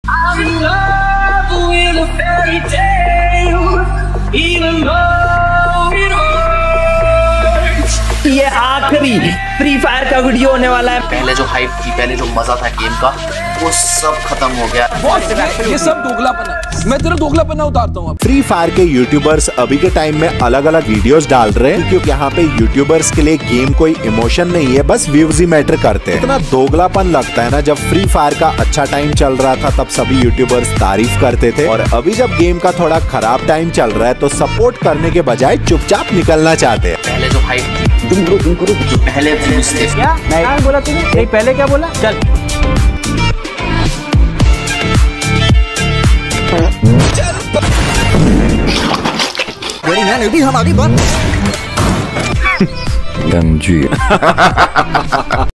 I'm in love with a fairy tale, even though it hurts. ये आखिरी free fire का video होने वाला है। पहले जो हाइप थी, पहले जो मजा था गेम का, वो सब खत्म हो गया। ये सब दोगलापन है, मैं तेरा दोगलापन उतारता हूँ। फ्री फायर के यूट्यूबर्स अभी के टाइम में अलग अलग वीडियोस डाल रहे हैं क्योंकि यहाँ पे यूट्यूबर्स के लिए गेम कोई इमोशन नहीं है, बस व्यूज ही मैटर करते हैं। इतना दोगलापन लगता है ना, जब फ्री फायर का अच्छा टाइम चल रहा था तब सभी यूट्यूबर्स तारीफ करते थे, और अभी जब गेम का थोड़ा खराब टाइम चल रहा है तो सपोर्ट करने के बजाय चुपचाप निकलना चाहते हैं। पहले जो हाइप थी, जो पहले व्यूज थे, क्या बोला तूने? नहीं, पहले क्या बोला? चल नहीं हमारी बात गंजी